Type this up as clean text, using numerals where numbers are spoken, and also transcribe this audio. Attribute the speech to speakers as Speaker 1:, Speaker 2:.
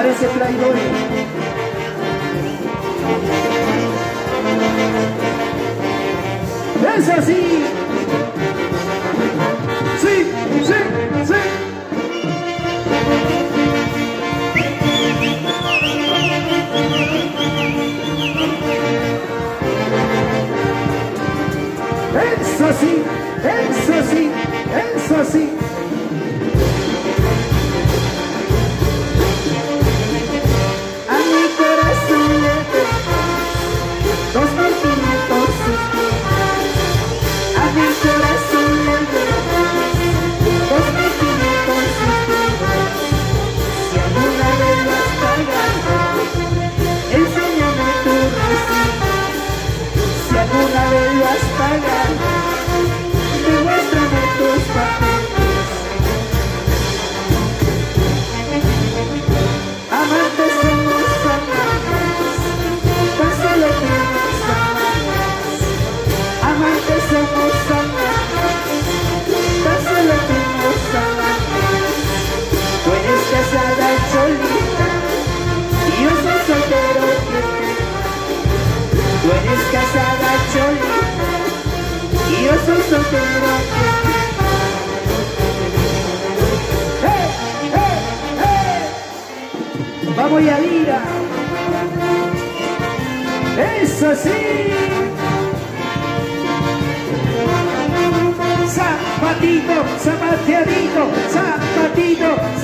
Speaker 1: Parece Playboy. Es así. Sí, sí, sí. Es así, es así, es así. A mi corazón le doy 2500 suspiros. A mi corazón le doy 2500 suspiros. Si alguna vez lo has pagado, enséñame tu recibo. Si alguna vez lo has pagado, demuéstrame tus papeles. Amantes somos amantes, tan solo tenemos amantes. Amantes somos amantes, tan solo tenemos amantes. Tú eres casada solita y yo soy soltero quietecito. Tú eres casada solita y yo soy soltero quietecito. ¡Hey, hey, hey! Vamos Yadira. ¡Es así! Zapatito, zapateadito, zapatito,